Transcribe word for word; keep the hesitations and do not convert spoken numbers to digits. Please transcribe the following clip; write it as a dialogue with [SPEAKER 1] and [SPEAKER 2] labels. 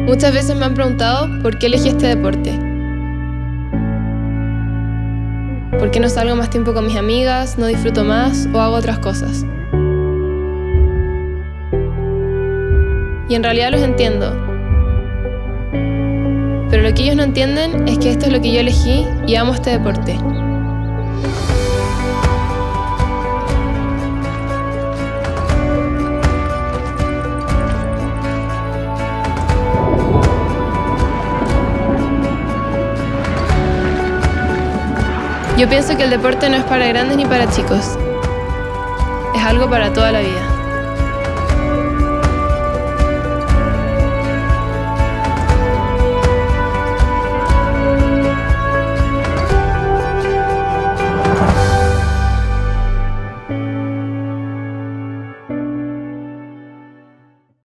[SPEAKER 1] Muchas veces me han preguntado por qué elegí este deporte. ¿Por qué no salgo más tiempo con mis amigas, no disfruto más o hago otras cosas? Y en realidad los entiendo. Pero lo que ellos no entienden es que esto es lo que yo elegí y amo este deporte. Yo pienso que el deporte no es para grandes ni para chicos. Es algo para toda la vida.